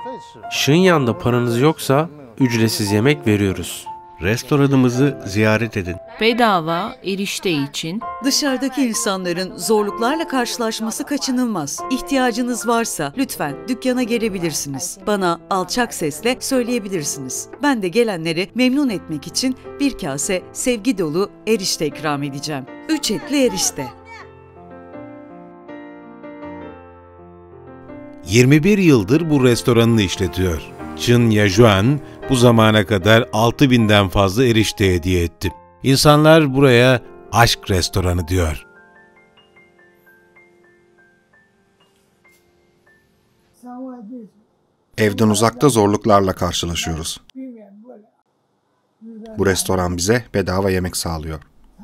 Shenyang'da paranız yoksa ücretsiz yemek veriyoruz. Restoranımızı ziyaret edin. Bedava erişte için Dışarıdaki insanların zorluklarla karşılaşması kaçınılmaz. İhtiyacınız varsa lütfen dükkana gelebilirsiniz. Bana alçak sesle söyleyebilirsiniz. Ben de gelenleri memnun etmek için bir kase sevgi dolu erişte ikram edeceğim. 3 etli erişte. 21 yıldır bu restoranını işletiyor. Chen Yajuan bu zamana kadar 6.000'den fazla erişte hediye etti. İnsanlar buraya aşk restoranı diyor. Evden uzakta zorluklarla karşılaşıyoruz. Bu restoran bize bedava yemek sağlıyor.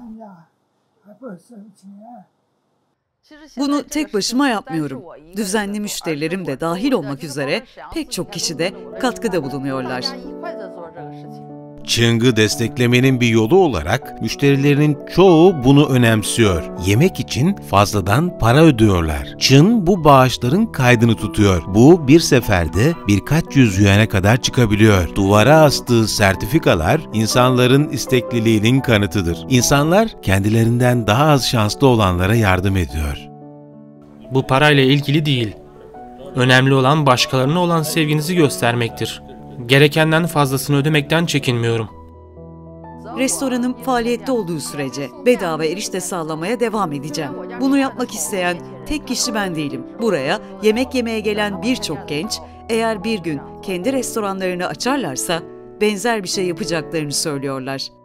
Bunu tek başıma yapmıyorum. Düzenli müşterilerim de dahil olmak üzere pek çok kişi de katkıda bulunuyorlar. Cheng'ı desteklemenin bir yolu olarak müşterilerinin çoğu bunu önemsiyor. Yemek için fazladan para ödüyorlar. Chen bu bağışların kaydını tutuyor. Bu bir seferde birkaç yüz yuan'a kadar çıkabiliyor. Duvara astığı sertifikalar insanların istekliliğinin kanıtıdır. İnsanlar kendilerinden daha az şanslı olanlara yardım ediyor. Bu parayla ilgili değil. Önemli olan başkalarına olan sevginizi göstermektir. Gerekenden fazlasını ödemekten çekinmiyorum. Restoranım faaliyette olduğu sürece bedava erişte sağlamaya devam edeceğim. Bunu yapmak isteyen tek kişi ben değilim. Buraya yemek yemeye gelen birçok genç, eğer bir gün kendi restoranlarını açarlarsa benzer bir şey yapacaklarını söylüyorlar.